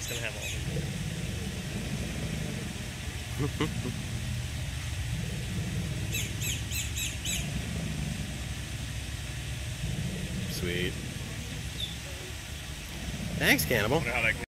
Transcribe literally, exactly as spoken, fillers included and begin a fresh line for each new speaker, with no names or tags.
It's gonna have all of them.
Sweet. Thanks, Cannibal.
I wonder how that